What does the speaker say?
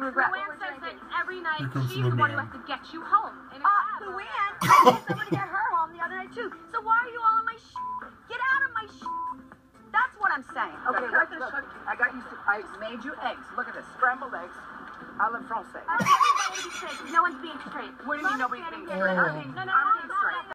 regret. LuAnn says that every night she's the one who has to get you home. LuAnn, I told someone to get her home the other night too. So why are you all in my Get out of my That's what I'm saying. Okay, look, I got you. I made you eggs. Look at this, scrambled eggs. I love Francais. Everybody be straight. No one's being straight. What do you mean nobody's being straight? No,